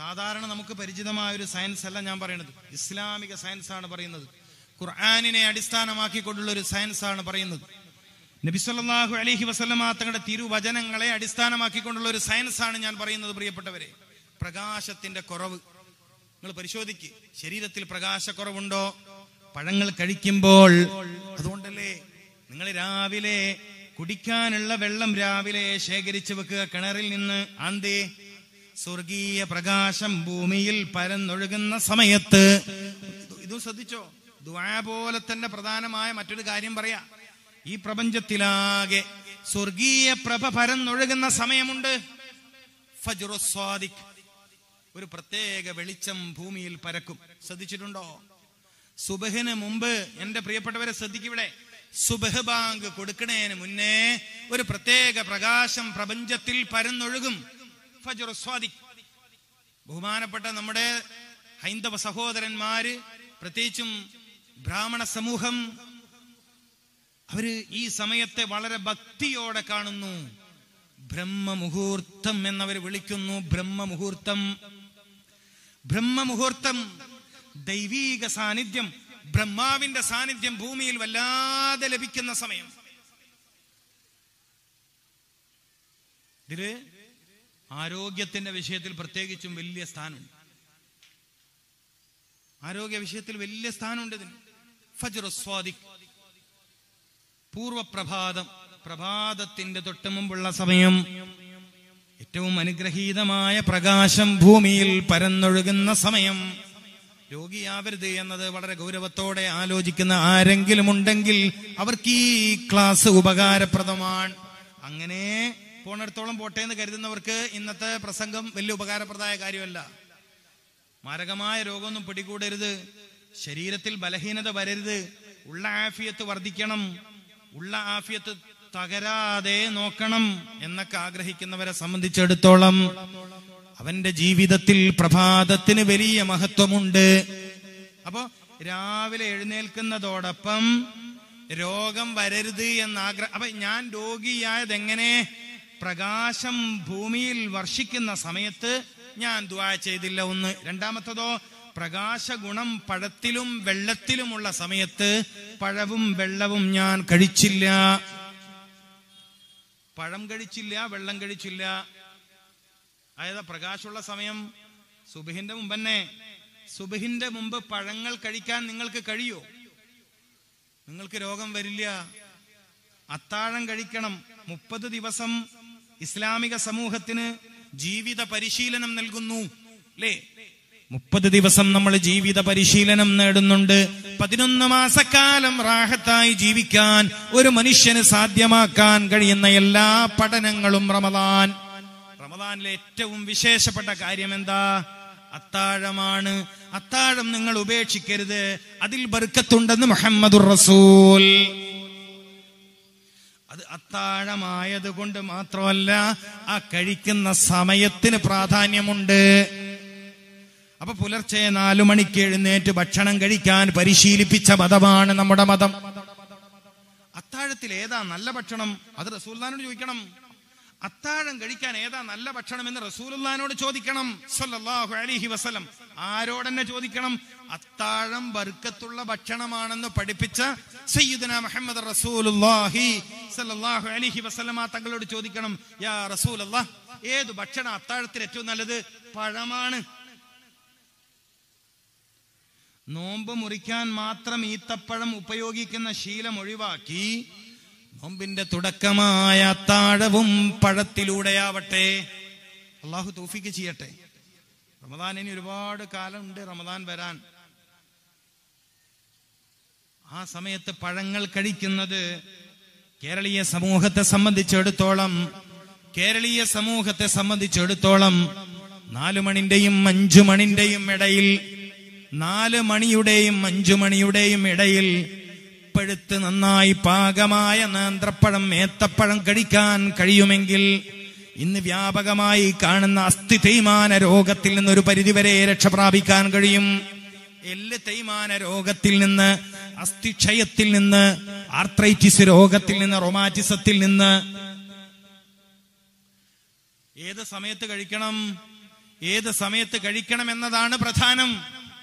സാധാരണ നമുക്ക് പരിചിതമായ ഒരു സയൻസ് അല്ല ഞാൻ പറയുന്നത്, ഇസ്ലാമിക സയൻസ് ആണ് പറയുന്നത്. ഖുർആനിനെ അടിസ്ഥാനമാക്കിക്കൊണ്ടുള്ള ഒരു സയൻസ് ആണ് പറയുന്നത്. നബി സല്ലല്ലാഹു അലൈഹി വസല്ലമ തങ്ങളുടെ തിരുവചനങ്ങളെ അടിസ്ഥാനമാക്കിക്കൊണ്ടുള്ള ഒരു സയൻസ് ആണ് ഞാൻ പറയുന്നത്. പ്രിയപ്പെട്ടവരെ, പ്രകാശത്തിന്റെ കുറവ് നിങ്ങൾ പരിശോധിക്കുക. ശരീരത്തിൽ പ്രകാശക്കുറവുണ്ടോ പഴങ്ങൾ കഴിക്കുമ്പോൾ? അതുകൊണ്ടല്ലേ നിങ്ങൾ രാവിലെ കുടിക്കാനുള്ള വെള്ളം രാവിലെ ശേഖരിച്ചു വെക്കുക കിണറിൽ നിന്ന്. ആന്തേ സ്വർഗീയ പ്രകാശം ഭൂമിയിൽ പരന്നൊഴുകുന്ന സമയത്ത്. ഇത് ശ്രദ്ധിച്ചോ, ദുആ പോലെ തന്നെ പ്രധാനമായ മറ്റൊരു കാര്യം പറയാ. ഈ പ്രപഞ്ചത്തിലാകെ സ്വർഗീയ പ്രഭ പരന്നൊഴുകുന്ന സമയമുണ്ട്. ഫജ്റുസ് സ്വാദിഖ്, ഒരു പ്രത്യേക വെളിച്ചം ഭൂമിയിൽ പരക്കും. ശ്രദ്ധിച്ചിട്ടുണ്ടോ? സുബഹിന് മുമ്പ് എന്റെ പ്രിയപ്പെട്ടവരെ ശ്രദ്ധിക്കിവിടെ, സുബഹ് ബാങ്ക് കൊടുക്കണേന് മുന്നേ ഒരു പ്രത്യേക പ്രകാശം പ്രപഞ്ചത്തിൽ പരന്നൊഴുകും. ഫജ്റുസ് സ്വാദിഖ്. ബഹുമാനപ്പെട്ട നമ്മുടെ ഹൈന്ദവ സഹോദരന്മാര്, പ്രത്യേകിച്ചും ബ്രാഹ്മണ സമൂഹം, അവര് ഈ സമയത്തെ വളരെ ഭക്തിയോടെ കാണുന്നു. ബ്രഹ്മമുഹൂർത്തം എന്നവർ വിളിക്കുന്നു. ബ്രഹ്മമുഹൂർത്തം, ബ്രഹ്മമുഹൂർത്തം, ദൈവീക സാന്നിധ്യം, ബ്രഹ്മാവിന്റെ സാന്നിധ്യം ഭൂമിയിൽ വല്ലാതെ ലഭിക്കുന്ന സമയം. ഇതില് ആരോഗ്യത്തിന്റെ വിഷയത്തിൽ പ്രത്യേകിച്ചും വലിയ സ്ഥാനമുണ്ട്. ആരോഗ്യ വിഷയത്തിൽ വലിയ സ്ഥാനമുണ്ട് ഇതിന്. ഫജ്റുസ് സ്വാദിഖ്, പൂർവപ്രഭാതം, പ്രഭാതത്തിന്റെ തൊട്ട് മുമ്പുള്ള സമയം. ഏറ്റവും അനുഗ്രഹീതമായ പ്രകാശം ഭൂമിയിൽ പരന്നൊഴുകുന്ന സമയം. രോഗിയാവരുത് എന്നത് വളരെ ഗൗരവത്തോടെ ആലോചിക്കുന്ന ആരെങ്കിലും ഉണ്ടെങ്കിൽ അവർക്ക് ഈ ക്ലാസ് ഉപകാരപ്രദമാണ്. അങ്ങനെ പോണിടത്തോളം പോട്ടെ എന്ന് കരുതുന്നവർക്ക് ഇന്നത്തെ പ്രസംഗം വലിയ ഉപകാരപ്രദമായ കാര്യമല്ല. മാരകമായ രോഗമൊന്നും പിടികൂടരുത്, ശരീരത്തിൽ ബലഹീനത വരരുത്, ഉള്ള ആഫിയത്ത് വർദ്ധിക്കണം, ഉള്ള ആഫിയത്ത് തകരാതെ നോക്കണം എന്നൊക്കെ ആഗ്രഹിക്കുന്നവരെ സംബന്ധിച്ചിടത്തോളം അവന്റെ ജീവിതത്തിൽ പ്രഭാതത്തിന് വലിയ മഹത്വമുണ്ട്. അപ്പോ രാവിലെ എഴുന്നേൽക്കുന്നതോടൊപ്പം രോഗം വരരുത് എന്നാഗ്രഹം. അപ്പൊ ഞാൻ രോഗിയായതെങ്ങനെ? പ്രകാശം ഭൂമിയിൽ വർഷിക്കുന്ന സമയത്ത് ഞാൻ ദുആ ചെയ്തില്ല, ഒന്ന്. രണ്ടാമത്തതോ, പ്രകാശ ഗുണം പഴത്തിലും വെള്ളത്തിലുമുള്ള സമയത്ത് പഴവും വെള്ളവും ഞാൻ കഴിച്ചില്ല. പഴം കഴിച്ചില്ല, വെള്ളം കഴിച്ചില്ല. അതായത് പ്രകാശമുള്ള സമയം സുബഹിന്റെ മുമ്പ് തന്നെ. സുബഹിന്റെ മുമ്പ് പഴങ്ങൾ കഴിക്കാൻ നിങ്ങൾക്ക് കഴിയോ? നിങ്ങൾക്ക് രോഗം വരില്ല. അത്താഴം കഴിക്കണം. 30 ദിവസം ഇസ്ലാമിക സമൂഹത്തിന് ജീവിത പരിശീലനം നൽകുന്നു, അല്ലേ? 30 ദിവസം നമ്മൾ ജീവിത പരിശീലനം നേടുന്നുണ്ട്. 11 മാസക്കാലം റാഹത്തായി ജീവിക്കാൻ ഒരു മനുഷ്യന് സാധ്യമാക്കാൻ കഴിയുന്ന എല്ലാ പഠനങ്ങളും റമദാനിലെ ഏറ്റവും വിശേഷപ്പെട്ട കാര്യം എന്താ? അത്താഴമാണ്. അത്താഴം നിങ്ങൾ ഉപേക്ഷിക്കരുത്, അതിൽ ബർക്കത്തുണ്ടെന്ന് മുഹമ്മദുർ റസൂൽ. അത് അത്താഴമായത് കൊണ്ട് മാത്രമല്ല, ആ കഴിക്കുന്ന സമയത്തിന് പ്രാധാന്യമുണ്ട്. അപ്പൊ പുലർച്ചെ 4 മണിക്ക് എഴുന്നേറ്റ് ഭക്ഷണം കഴിക്കാൻ പരിശീലിപ്പിച്ച മതമാണ് നമ്മുടെ മതം. അത്താഴത്തിൽ ഏതാ നല്ല ഭക്ഷണം? അത് റസൂലുള്ളാഹിനോട് ചോദിക്കണം. അത്താഴം കഴിക്കാൻ ഏതാ നല്ല ഭക്ഷണം എന്ന് റസൂലുള്ളാഹിനോട് ചോദിക്കണം സല്ലല്ലാഹു അലൈഹി വസല്ലം. ആരോടെന്നെ ചോദിക്കണം? അത്താഴം ബർക്കത്തുള്ള ഭക്ഷണമാണെന്ന് പഠിപ്പിച്ച സയ്യിദുനാ മുഹമ്മദ് റസൂലുള്ളാഹി സല്ലല്ലാഹു അലൈഹി വസല്ലമ തങ്ങളോട് ചോദിക്കണം, യാ റസൂലല്ലാഹ്, ഏത് ഭക്ഷണം അത്താഴത്തിൽ ഏറ്റവും നല്ലത്? പഴമാണ്. നോമ്പ് മുറിക്കാൻ മാത്രം ഈത്തപ്പഴം ഉപയോഗിക്കുന്ന ശീലം ഒഴിവാക്കി നോമ്പിന്റെ തുടക്കമായ അത്താഴവും പഴത്തിലൂടെയാവട്ടെ. അള്ളാഹു തൗഫീഖ് ചെയ്യട്ടെ. റമദാൻ ഇനി ഒരുപാട് കാലമുണ്ട് റമദാൻ വരാൻ. ആ സമയത്ത് പഴങ്ങൾ കഴിക്കുന്നത് കേരളീയ സമൂഹത്തെ സംബന്ധിച്ചിടത്തോളം 4 മണിന്റെയും 5 മണിന്റെയും ഇടയിൽ 4 മണിയുടെയും 5 മണിയുടെയും ഇടയിൽ പഴുത്ത് നന്നായി പാകമായ നേന്ത്രപ്പഴം, ഏത്തപ്പഴം കഴിക്കാൻ കഴിയുമെങ്കിൽ ഇന്ന് വ്യാപകമായി കാണുന്ന അസ്ഥി തേയ്മാന രോഗത്തിൽ നിന്ന് ഒരു പരിധിവരെ രക്ഷ പ്രാപിക്കാൻ കഴിയും. എല്ല് തേയ്മാന രോഗത്തിൽ നിന്ന്, അസ്ഥിക്ഷയത്തിൽ നിന്ന്, ആർത്രൈറ്റിസ് രോഗത്തിൽ നിന്ന്, റൊമാറ്റിസത്തിൽ നിന്ന്. ഏത് സമയത്ത് കഴിക്കണം? ഏത് സമയത്ത് കഴിക്കണം എന്നതാണ് പ്രധാനം.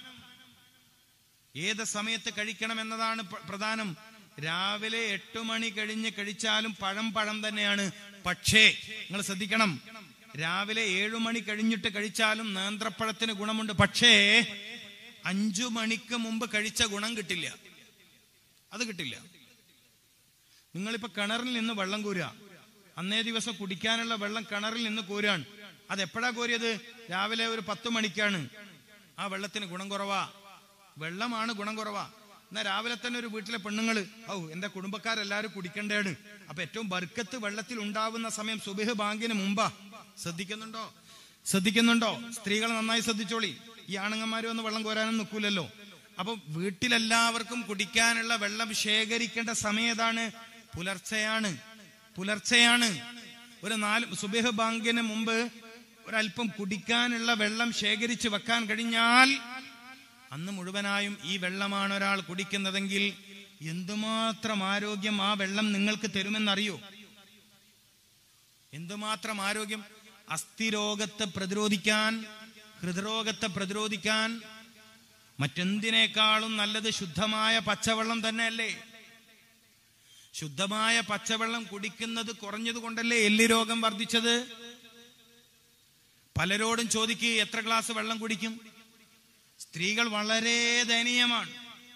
ഏത് സമയത്ത് കഴിക്കണം എന്നതാണ് പ്രധാനം. രാവിലെ 8 മണി കഴിഞ്ഞ് കഴിച്ചാലും പഴം തന്നെയാണ്. പക്ഷേ നിങ്ങൾ ശ്രദ്ധിക്കണം, രാവിലെ 7 മണി കഴിഞ്ഞിട്ട് കഴിച്ചാലും നേന്ത്രപ്പഴത്തിന് ഗുണമുണ്ട്. പക്ഷേ 5 മണിക്ക് മുമ്പ് കഴിച്ച ഗുണം കിട്ടില്ല. അത് കിട്ടില്ല. നിങ്ങളിപ്പോ കിണറിൽ നിന്ന് വെള്ളം കോരുക, അന്നേ ദിവസം കുടിക്കാനുള്ള വെള്ളം കിണറിൽ നിന്ന് കോരുകയാണ്. അതെപ്പോഴാ കോരിയത്? രാവിലെ ഒരു 10 മണിക്കാണ്. ആ വെള്ളത്തിന് ഗുണം കുറവാ, വെള്ളമാണ് ഗുണം കുറവാ. എന്നാ രാവിലെ തന്നെ ഒരു വീട്ടിലെ പെണ്ണുങ്ങള് എന്റെ കുടുംബക്കാരെല്ലാരും കുടിക്കേണ്ടതാണ്, അപ്പൊ ഏറ്റവും ബർക്കത്ത് വെള്ളത്തിൽ ഉണ്ടാവുന്ന സമയം സുബഹ് ബാങ്കിന് മുമ്പാ. ശ്രദ്ധിക്കുന്നുണ്ടോ? സ്ത്രീകൾ നന്നായി ശ്രദ്ധിച്ചോളി. ഈ ആണുങ്ങന്മാര് വന്ന് വെള്ളം കോരാനും നിൽക്കൂലല്ലോ. അപ്പൊ വീട്ടിലെല്ലാവർക്കും കുടിക്കാനുള്ള വെള്ളം ശേഖരിക്കേണ്ട സമയം ഏതാണ്? പുലർച്ചെയാണ്. ഒരു 4 സുബഹ് ബാങ്കിന് മുമ്പ് ഒരല്പം കുടിക്കാനുള്ള വെള്ളം ശേഖരിച്ച് വെക്കാൻ കഴിഞ്ഞാൽ അന്ന് മുഴുവനായും ഈ വെള്ളമാണ് ഒരാൾ കുടിക്കുന്നതെങ്കിൽ എന്തുമാത്രം ആരോഗ്യം ആ വെള്ളം നിങ്ങൾക്ക് തരുമെന്നറിയോ? എന്തുമാത്രം ആരോഗ്യം! അസ്ഥിരോഗത്തെ പ്രതിരോധിക്കാൻ, ഹൃദ്രോഗത്തെ പ്രതിരോധിക്കാൻ മറ്റെന്തിനേക്കാളും നല്ലത് ശുദ്ധമായ പച്ചവെള്ളം തന്നെയല്ലേ? ശുദ്ധമായ പച്ചവെള്ളം കുടിക്കുന്നത് കുറഞ്ഞത് കൊണ്ടല്ലേ എല്ല് രോഗം വർദ്ധിച്ചത്? പലരോടും ചോദിക്കുക, എത്ര ഗ്ലാസ് വെള്ളം കുടിക്കും? സ്ത്രീകൾ വളരെ ദയനീയമാണ്.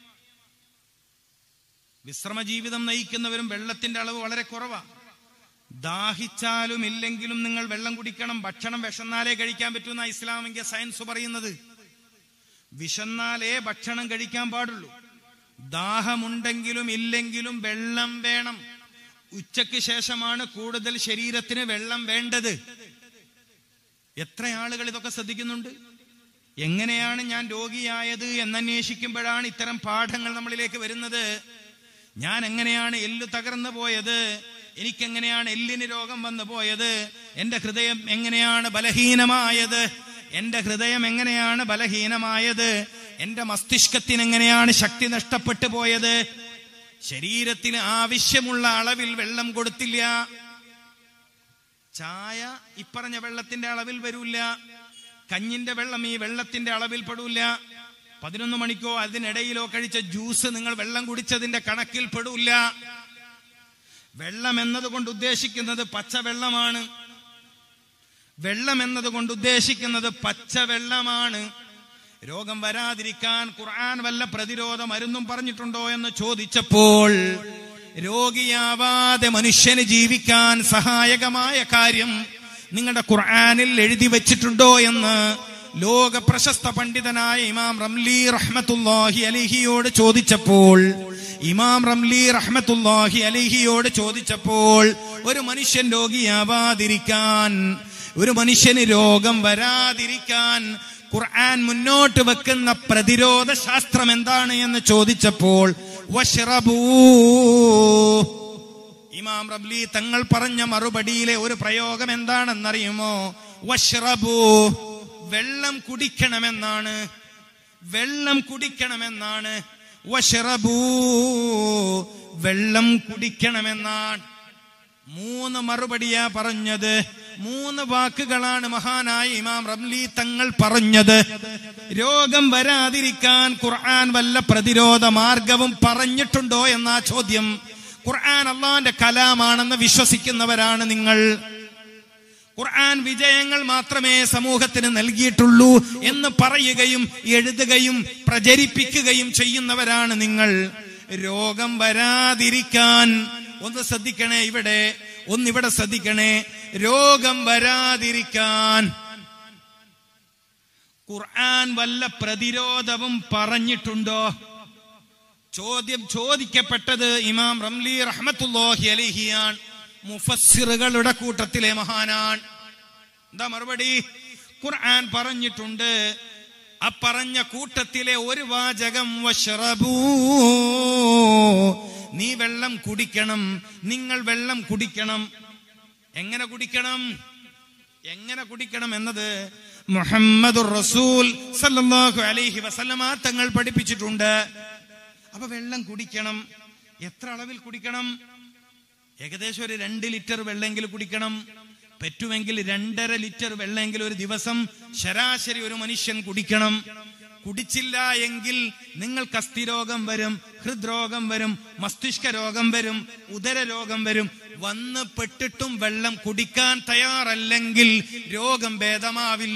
വിശ്രമജീവിതം നയിക്കുന്നവരും വെള്ളത്തിന്റെ അളവ് വളരെ കുറവാണ്. ദാഹിച്ചാലും ഇല്ലെങ്കിലും നിങ്ങൾ വെള്ളം കുടിക്കണം. ഭക്ഷണം വിശന്നാലേ കഴിക്കാൻ പറ്റുന്ന ഇസ്ലാമിക സയൻസ് പറയുന്നത്. വിശന്നാലേ ഭക്ഷണം കഴിക്കാൻ പാടുള്ളൂ. ദാഹമുണ്ടെങ്കിലും ഇല്ലെങ്കിലും വെള്ളം വേണം. ഉച്ചയ്ക്ക് ശേഷമാണ് കൂടുതൽ ശരീരത്തിന് വെള്ളം വേണ്ടത്. എത്ര ആളുകൾ ഇതൊക്കെ ശ്രദ്ധിക്കുന്നുണ്ട്? എങ്ങനെയാണ് ഞാൻ രോഗിയായത് എന്നന്വേഷിക്കുമ്പോഴാണ് ഇത്തരം പാഠങ്ങൾ നമ്മളിലേക്ക് വരുന്നത്. ഞാൻ എങ്ങനെയാണ് എല്ല് തകർന്നു പോയത്? എനിക്കെങ്ങനെയാണ് എല്ലിന് രോഗം വന്നു പോയത്? എന്റെ ഹൃദയം എങ്ങനെയാണ് ബലഹീനമായത്? എന്റെ മസ്തിഷ്കത്തിന് എങ്ങനെയാണ് ശക്തി നഷ്ടപ്പെട്ടു പോയത്? ശരീരത്തിന് ആവശ്യമുള്ള അളവിൽ വെള്ളം കൊടുത്തില്ല. ചായ ഇപ്പറഞ്ഞ വെള്ളത്തിന്റെ അളവിൽ വരൂല്ല. കഞ്ഞിന്റെ വെള്ളം ഈ വെള്ളത്തിന്റെ അളവിൽ പെടൂല. 11 മണിക്കോ അതിനിടയിലോ കഴിച്ച ജ്യൂസ് നിങ്ങൾ വെള്ളം കുടിച്ചതിന്റെ കണക്കിൽ പെടൂല. വെള്ളം എന്നതുകൊണ്ട് ഉദ്ദേശിക്കുന്നത് പച്ചവെള്ളമാണ്. രോഗം വരാതിരിക്കാൻ ഖുർആൻ വല്ല പ്രതിരോധ മരുന്നും പറഞ്ഞിട്ടുണ്ടോ എന്ന് ചോദിച്ചപ്പോൾ രോഗിയാവാതെ മനുഷ്യന് ജീവിക്കാൻ സഹായകമായ കാര്യം നിങ്ങളുടെ ഖുർആനിൽ എഴുതി വെച്ചിട്ടുണ്ടോ എന്ന് ലോക പ്രശസ്ത പണ്ഡിതനായ ഇമാം റംലി റഹ്മത്തുള്ളാഹി അലൈഹിയോട് ചോദിച്ചപ്പോൾ ഒരു മനുഷ്യൻ രോഗിയാവാതിരിക്കാൻ, ഒരു മനുഷ്യന് രോഗം വരാതിരിക്കാൻ ഖുർആൻ മുന്നോട്ട് വെക്കുന്ന പ്രതിരോധ ശാസ്ത്രം എന്താണ് എന്ന് ചോദിച്ചപ്പോൾ വശ്റബൂ, ഇമാം റംലി തങ്ങൾ പറഞ്ഞ മറുപടിയിലെ ഒരു പ്രയോഗം എന്താണെന്നറിയുമോ? വശ്റബൂ, വെള്ളം കുടിക്കണമെന്നാണ്. വശ്റബൂ, വെള്ളം കുടിക്കണമെന്നാണ്. 3 മറുപടിയാ പറഞ്ഞത്. 3 വാക്കുകളാണ് മഹാനായ ഇമാം റംലി തങ്ങൾ പറഞ്ഞത്. രോഗം വരാതിരിക്കാൻ ഖുർആൻ വല്ല പ്രതിരോധ മാർഗവും പറഞ്ഞിട്ടുണ്ടോ എന്നാ ചോദ്യം. ഖുർആൻ അള്ളാന്റെ കലാമാണെന്ന് വിശ്വസിക്കുന്നവരാണ് നിങ്ങൾ. ഖുർആൻ വിജയങ്ങൾ മാത്രമേ സമൂഹത്തിന് നൽകിയിട്ടുള്ളൂ എന്ന് പറയുകയും എഴുതുകയും പ്രചരിപ്പിക്കുകയും ചെയ്യുന്നവരാണ് നിങ്ങൾ. രോഗം വരാതിരിക്കാൻ ഒന്ന് ശ്രദ്ധിക്കണേ, ഒന്നിവിടെ ശ്രദ്ധിക്കണേ. രോഗം വരാതിരിക്കാൻ ഖുർആൻ വല്ല പ്രതിരോധവും പറഞ്ഞിട്ടുണ്ടോ? ചോദിക്കപ്പെട്ടത് ഇമാം റംലി റഹ്മത്തുള്ളാഹി അലൈഹിയാണ്. മുഫസ്സിറുകളുടെ കൂട്ടത്തിലെ മഹാനാണ്. എന്താ മറുപടി? ഖുർആൻ പറഞ്ഞിട്ടുണ്ട്. ആ പറഞ്ഞ കൂട്ടത്തിലെ ഒരു വാചകം വശ്റബൂ, നീ വെള്ളം കുടിക്കണം, നിങ്ങൾ വെള്ളം കുടിക്കണം. എങ്ങനെ കുടിക്കണം എന്നത് മുഹമ്മദുർ റസൂൽ സല്ലല്ലാഹു അലൈഹി വസല്ലമ തങ്ങൾ പഠിപ്പിച്ചിട്ടുണ്ട്. അപ്പൊ വെള്ളം കുടിക്കണം. എത്ര അളവിൽ കുടിക്കണം? ഏകദേശം ഒരു 2 ലിറ്റർ വെള്ളമെങ്കിലും കുടിക്കണം. പറ്റുമെങ്കിൽ 2.5 ലിറ്റർ വെള്ളമെങ്കിലും ഒരു ദിവസം ശരാശരി ഒരു മനുഷ്യൻ കുടിക്കണം. കുടിച്ചില്ല എങ്കിൽ നിങ്ങൾക്ക് അസ്ഥിരോഗം വരും, ഹൃദ്രോഗം വരും, മസ്തിഷ്ക രോഗം വരും, ഉദര രോഗം വരും. വന്ന് പെട്ടിട്ടും വെള്ളം കുടിക്കാൻ തയ്യാറല്ലെങ്കിൽ രോഗം ഭേദമാവില്ല.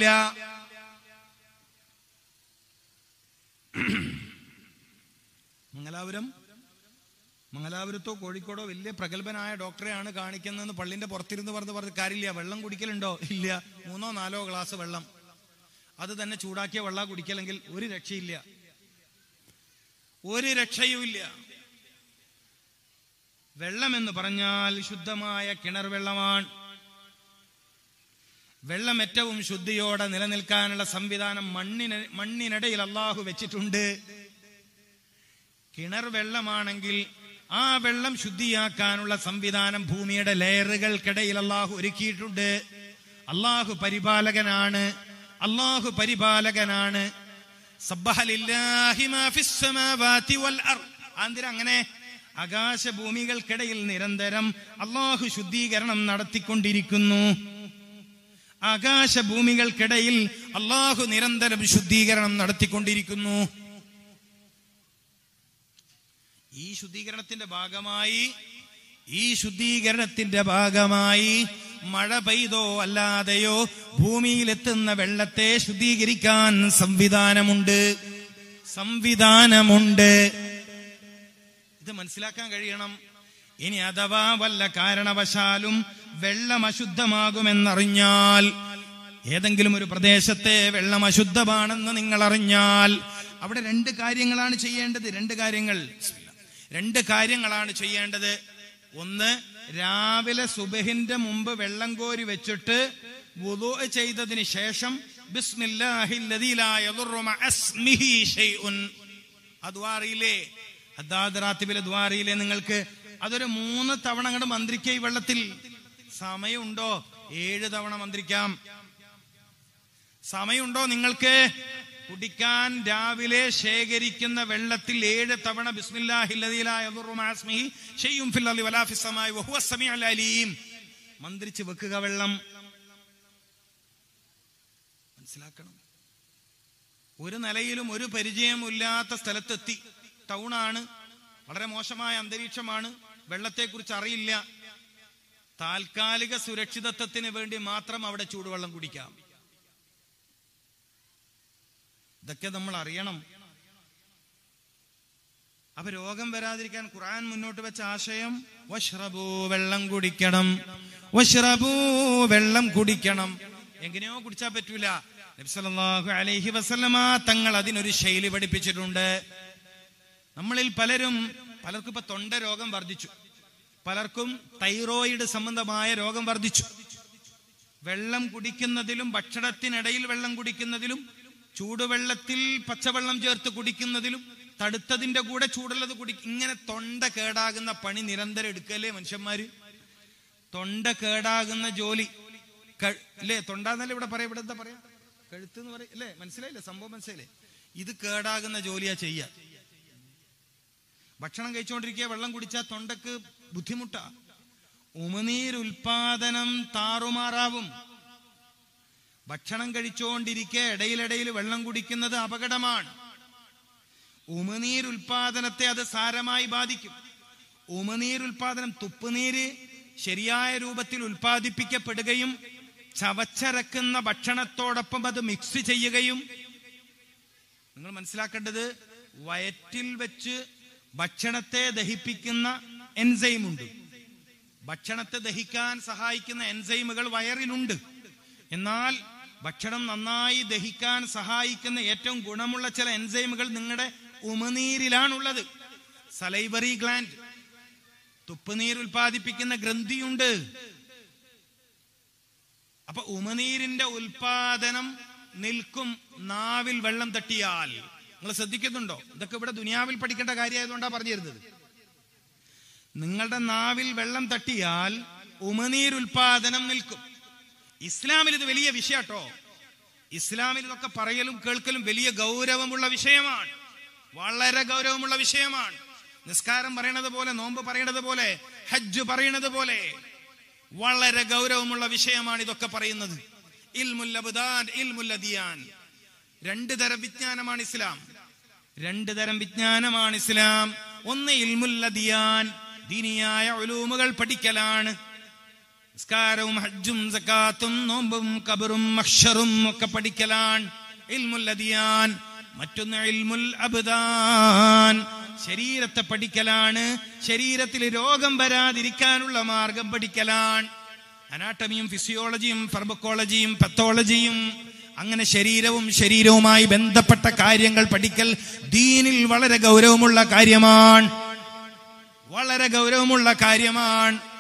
മംഗലാപുരത്തോ കോഴിക്കോടോ വലിയ പ്രഗത്ഭനായ ഡോക്ടറെയാണ് കാണിക്കുന്നതെന്ന് പള്ളിന്റെ പുറത്തിരുന്ന് പറഞ്ഞ കാര്യമില്ല. വെള്ളം കുടിക്കലുണ്ടോ? ഇല്ല. 3-4 ഗ്ലാസ് വെള്ളം, അത് തന്നെ ചൂടാക്കിയ വെള്ളം കുടിക്കലെങ്കിൽ ഒരു രക്ഷയില്ല, ഒരു രക്ഷയുമില്ല. വെള്ളം എന്ന് പറഞ്ഞാൽ ശുദ്ധമായ കിണർ വെള്ളമാണ്. വെള്ളം ഏറ്റവും ശുദ്ധിയോടെ നിലനിൽക്കാനുള്ള സംവിധാനം മണ്ണിനിടയിൽ അള്ളാഹു വെച്ചിട്ടുണ്ട്. കിണർ വെള്ളമാണെങ്കിൽ ആ വെള്ളം ശുദ്ധിയാക്കാനുള്ള സംവിധാനം ഭൂമിയുടെ ലെയറുകൾക്കിടയിൽ അള്ളാഹു ഒരുക്കിയിട്ടുണ്ട്. അള്ളാഹു പരിപാലകനാണ്, അള്ളാഹു പരിപാലകനാണ്. സബ്ബഹ ലില്ലാഹി മാ ഫിസ് സമാവാതി വൽ അർദ്. അങ്ങനെ ആകാശഭൂമികൾക്കിടയിൽ നിരന്തരം അള്ളാഹു ശുദ്ധീകരണം നടത്തിക്കൊണ്ടിരിക്കുന്നു. ആകാശഭൂമികൾക്കിടയിൽ അള്ളാഹു നിരന്തരം ശുദ്ധീകരണം നടത്തിക്കൊണ്ടിരിക്കുന്നു. ഈ ശുദ്ധീകരണത്തിന്റെ ഭാഗമായി മഴ പെയ്തോ അല്ലാതെയോ ഭൂമിയിലെത്തുന്ന വെള്ളത്തെ ശുദ്ധീകരിക്കാൻ സംവിധാനമുണ്ട്. ഇത് മനസ്സിലാക്കാൻ കഴിയണം. ഇനി അഥവാ വല്ല കാരണവശാലും വെള്ളം അശുദ്ധമാകുമെന്നറിഞ്ഞാൽ, ഏതെങ്കിലും ഒരു പ്രദേശത്തെ വെള്ളം അശുദ്ധമാണെന്ന് നിങ്ങൾ അറിഞ്ഞാൽ, അവിടെ 2 കാര്യങ്ങളാണ് ചെയ്യേണ്ടത്. 2 കാര്യങ്ങളാണ് ചെയ്യേണ്ടത്. ഒന്ന്, രാവിലെ സുബഹിന്റെ മുമ്പ് വെള്ളം കോരി വെച്ചിട്ട് വുളൂ ചെയ്തതിന് ശേഷം ബിസ്മില്ലാഹില്ലദീ ലാ യദുറു മഅസ്മിഹി ശൈഉൻ, അദ്വാറിയിലെ ഹദ്ദാദ് റാത്തിബിലെ ദ്വാറിയിലെ നിങ്ങൾക്ക് അതൊരു 3 തവണ അങ്ങോട്ട് മന്ത്രിക്കുക. ഈ വെള്ളത്തിൽ സമയമുണ്ടോ? 7 തവണ മന്ത്രിക്കാം. സമയമുണ്ടോ നിങ്ങൾക്ക്? കുടിക്കാൻ രാവിലെ ശേഖരിക്കുന്ന വെള്ളത്തിൽ 7 തവണ ബിസ്മില്ലാഹില്ലദീ ലാ യദുറു മഅസ്മിഹി ശൈഉൻ ഫിൽ അർളി വലാ ഫിസ് സമാഇ വഹുവ സമീഉൽ അലീം മന്ത്രിച്ച് വെക്കുക. വെള്ളം മനസ്സിലാക്കണം. ഒരു നിലയിലും ഒരു പരിചയമില്ലാത്ത സ്ഥലത്തെത്തി, ടൗണാണ്, വളരെ മോശമായ അന്തരീക്ഷമാണ്, വെള്ളത്തെക്കുറിച്ച് അറിയില്ല. താൽക്കാലിക സുരക്ഷിതത്വത്തിന് വേണ്ടി മാത്രം അവിടെ ചൂടുവെള്ളം കുടിക്കാം. ഇതൊക്കെ നമ്മൾ അറിയണം. അപ്പൊ രോഗം വരാതിരിക്കാൻ ഖുർആൻ മുന്നോട്ട് വെച്ച ആശയം വശ്റബൂ, വെള്ളം കുടിക്കണം. വശ്റബൂ, വെള്ളം കുടിക്കണം. എങ്ങനെയോ കുടിച്ചാൽ പറ്റൂല. നബി സല്ലല്ലാഹു അലൈഹി വസല്ലമ തങ്ങൾ അതിനൊരു ശൈലി പഠിപ്പിച്ചിട്ടുണ്ട്. നമ്മളിൽ പലർക്കും ഇപ്പൊ തൊണ്ട രോഗം വർദ്ധിച്ചു, പലർക്കും തൈറോയിഡ് സംബന്ധമായ രോഗം വർദ്ധിച്ചു. വെള്ളം കുടിക്കുന്നതിലും ഭക്ഷണത്തിനിടയിൽ വെള്ളം കുടിക്കുന്നതിലും ചൂടുവെള്ളത്തിൽ പച്ചവെള്ളം ചേർത്ത് കുടിക്കുന്നതിലും തടുത്തതിന്റെ കൂടെ ചൂടുള്ളത് ഇങ്ങനെ തൊണ്ട കേടാകുന്ന പണി നിരന്തരം എടുക്കല്ലേ മനുഷ്യന്മാര്. തൊണ്ട കേടാകുന്ന ജോലി അല്ലേ? തൊണ്ടാന്നല്ലേ ഇവിടെ പറയാം, ഇവിടെ എന്താ പറയാ, കഴുത്ത് എന്ന് പറയും അല്ലേ? മനസ്സിലായില്ലേ സംഭവം? മനസ്സിലായില്ലേ? ഇത് കേടാകുന്ന ജോലിയാ ചെയ്യാ. ഭക്ഷണം കഴിച്ചുകൊണ്ടിരിക്കുക വെള്ളം കുടിച്ചാൽ തൊണ്ടക്ക് ബുദ്ധിമുട്ടാ. ഉമിനീരുൽപാദനം താറുമാറാവും. ഭക്ഷണം കഴിച്ചുകൊണ്ടിരിക്കെ ഇടയിലിടയിൽ വെള്ളം കുടിക്കുന്നത് അപകടമാണ്. ഉമിനീരുൽപാദനത്തെ അത് സാരമായി ബാധിക്കും. ഉമിനീരുൽപാദനം, തുപ്പുനീര് ശരിയായ രൂപത്തിൽ ഉൽപാദിപ്പിക്കപ്പെടുകയും ചവച്ചരക്കുന്ന ഭക്ഷണത്തോടൊപ്പം അത് മിക്സ് ചെയ്യുകയും, നിങ്ങൾ മനസ്സിലാക്കേണ്ടത് വയറ്റിൽ വെച്ച് ഭക്ഷണത്തെ ദഹിപ്പിക്കുന്ന എൻസൈമുണ്ട്. ഭക്ഷണത്തെ ദഹിക്കാൻ സഹായിക്കുന്ന എൻസൈമുകൾ വയറിലുണ്ട്. എന്നാൽ ഭക്ഷണം നന്നായി ദഹിക്കാൻ സഹായിക്കുന്ന ഏറ്റവും ഗുണമുള്ള ചില എൻസൈമുകൾ നിങ്ങളുടെ ഉമിനീരിലാണുള്ളത്. സലൈവറി ഗ്ലാൻഡ്, തുപ്പുനീർ ഉൽപ്പാദിപ്പിക്കുന്ന ഗ്രന്ഥിയുണ്ട്. അപ്പൊ ഉമിനീരിന്റെ ഉൽപാദനം നിൽക്കും നാവിൽ വെള്ളം തട്ടിയാൽ. നിങ്ങൾ ശ്രദ്ധിക്കുന്നുണ്ടോ? ഇതൊക്കെ ഇവിടെ ദുനിയാവിൽ പഠിക്കേണ്ട കാര്യമായതുകൊണ്ടാണ് പറഞ്ഞു തരുന്നത്. നിങ്ങളുടെ നാവിൽ വെള്ളം തട്ടിയാൽ ഉമിനീരുൽപാദനം നിൽക്കും. ഇസ്ലാമിൽ ഇത് വലിയ വിഷയട്ടോ. ഇസ്ലാമിൽ ഇതൊക്കെ പറയലും കേൾക്കലും വലിയ ഗൗരവമുള്ള വിഷയമാണ്, വളരെ ഗൗരവമുള്ള വിഷയമാണ്. നിസ്കാരം പറയണത് പോലെ, നോമ്പ് പറയണത് പോലെ, ഹജ്ജ് പറയണത് പോലെ വളരെ ഗൗരവമുള്ള വിഷയമാണ് ഇതൊക്കെ പറയുന്നത്. ഇൽമുൽ അബ്ദാൻ, ഇൽമുൽ അദിയാൻ. 2 തരം വിജ്ഞാനമാണ് ഇസ്ലാം. 2 തരം വിജ്ഞാനമാണ് ഇസ്ലാം. ഒന്ന് ഇൽമുൽ അദിയാൻ, ദീനിയായ ഉലൂമുകൾ പഠിക്കലാണ്. നിസ്കാരവും ഹജ്ജും സകാത്തും നോമ്പും ഖബറും മഹ്ശറും ഒക്കെ പഠിക്കലാണ് ഇൽമുൽ അദിയാൻ. മറ്റൊന്ന് ഇൽമുൽ അബ്ദാൻ, ശരീരത്തെ പഠിക്കലാണ്. ശരീരത്തിൽ രോഗം വരാതിരിക്കാനുള്ള മാർഗം പഠിക്കലാണ്. അനാട്ടമിയും ഫിസിയോളജിയും ഫാർമക്കോളജിയും പത്തോളജിയും അങ്ങനെ ശരീരവുമായി ബന്ധപ്പെട്ട കാര്യങ്ങൾ പഠിക്കൽ ദീനിൽ വളരെ ഗൗരവമുള്ള കാര്യമാണ്. വളരെ ഗൗരവമുള്ള കാര്യമാണ്.